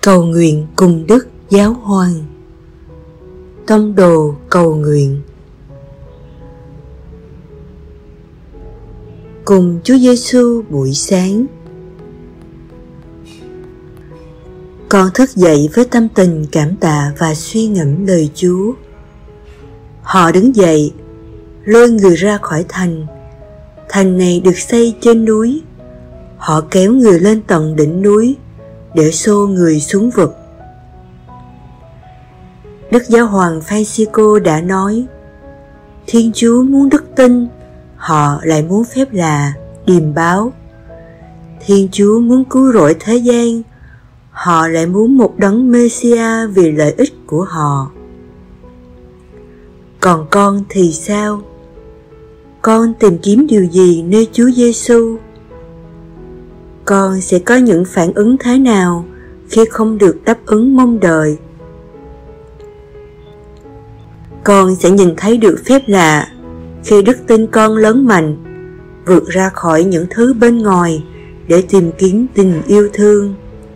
Cầu nguyện cùng Đức Giáo Hoàng. Tông đồ cầu nguyện. Cùng Chúa Giêsu buổi sáng. Con thức dậy với tâm tình cảm tạ và suy ngẫm lời Chúa. Họ đứng dậy, lôi người ra khỏi thành. Thành này được xây trên núi. Họ kéo người lên tận đỉnh núi để xô người xuống vực. Đức Giáo hoàng Francisco đã nói: Thiên Chúa muốn đức tin, họ lại muốn phép lạ, điềm báo. Thiên Chúa muốn cứu rỗi thế gian, họ lại muốn một đấng Messiah vì lợi ích của họ. Còn con thì sao? Con tìm kiếm điều gì nơi Chúa Giêsu? Con sẽ có những phản ứng thế nào khi không được đáp ứng mong đợi? Con sẽ nhìn thấy được phép lạ khi đức tin con lớn mạnh, vượt ra khỏi những thứ bên ngoài để tìm kiếm tình yêu thương.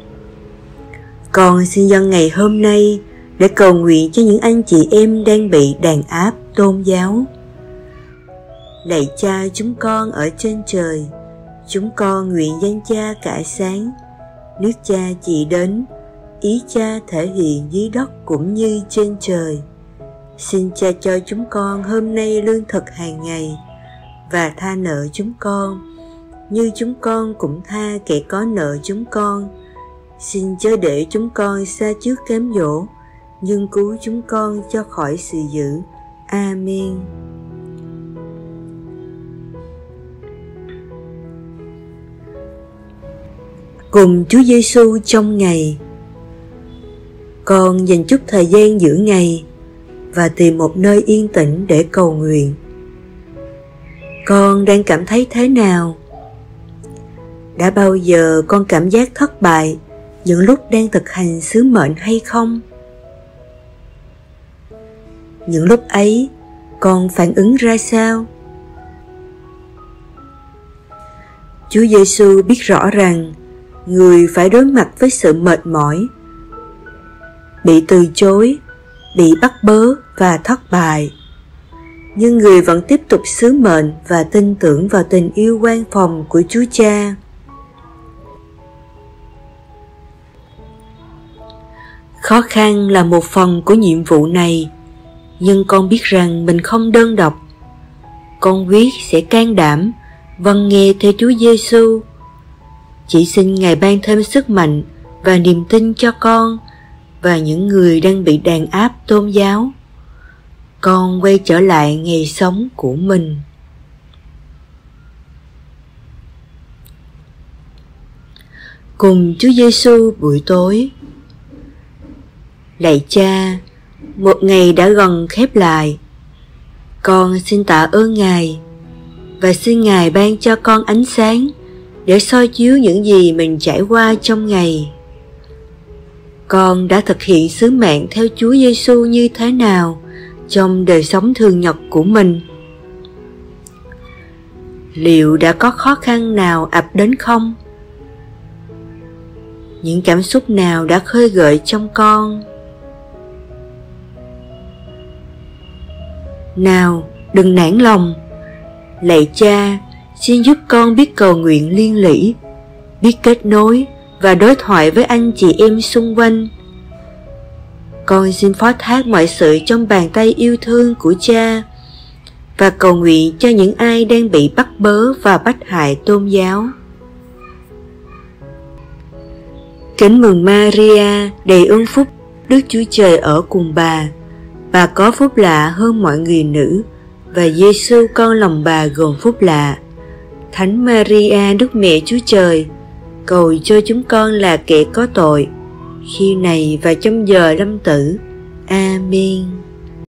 Con xin dâng ngày hôm nay để cầu nguyện cho những anh chị em đang bị đàn áp tôn giáo. Lạy Cha chúng con ở trên trời, chúng con nguyện danh Cha cả sáng, nước Cha chỉ đến, ý Cha thể hiện dưới đất cũng như trên trời. Xin Cha cho chúng con hôm nay lương thực hàng ngày, và tha nợ chúng con, như chúng con cũng tha kẻ có nợ chúng con. Xin chớ để chúng con sa trước cám dỗ, nhưng cứu chúng con cho khỏi sự dữ. Amen. Cùng Chúa Giêsu trong ngày. Con dành chút thời gian giữa ngày và tìm một nơi yên tĩnh để cầu nguyện. Con đang cảm thấy thế nào? Đã bao giờ con cảm giác thất bại những lúc đang thực hành sứ mệnh hay không? Những lúc ấy, con phản ứng ra sao? Chúa Giêsu biết rõ rằng người phải đối mặt với sự mệt mỏi, bị từ chối, bị bắt bớ và thất bại. Nhưng người vẫn tiếp tục sứ mệnh và tin tưởng vào tình yêu quan phòng của Chúa Cha. Khó khăn là một phần của nhiệm vụ này, nhưng con biết rằng mình không đơn độc. Con quyết sẽ can đảm vâng nghe theo Chúa Giêsu. Chỉ xin Ngài ban thêm sức mạnh và niềm tin cho con và những người đang bị đàn áp tôn giáo. Con quay trở lại ngày sống của mình. Cùng Chúa Giêsu buổi tối. Lạy Cha, một ngày đã gần khép lại. Con xin tạ ơn Ngài và xin Ngài ban cho con ánh sáng để soi chiếu những gì mình trải qua trong ngày. Con đã thực hiện sứ mạng theo Chúa Giêsu như thế nào trong đời sống thường nhật của mình? Liệu đã có khó khăn nào ập đến không? Những cảm xúc nào đã khơi gợi trong con? Nào, đừng nản lòng. Lạy Cha, xin giúp con biết cầu nguyện liên lỉ, biết kết nối và đối thoại với anh chị em xung quanh. Con xin phó thác mọi sự trong bàn tay yêu thương của Cha và cầu nguyện cho những ai đang bị bắt bớ và bách hại tôn giáo. Kính mừng Maria, đầy ơn phúc, Đức Chúa Trời ở cùng bà. Bà có phúc lạ hơn mọi người nữ, và Giêsu con lòng bà gồm phúc lạ. Thánh Maria, Đức Mẹ Chúa Trời, cầu cho chúng con là kẻ có tội, khi này và trong giờ lâm tử. Amen.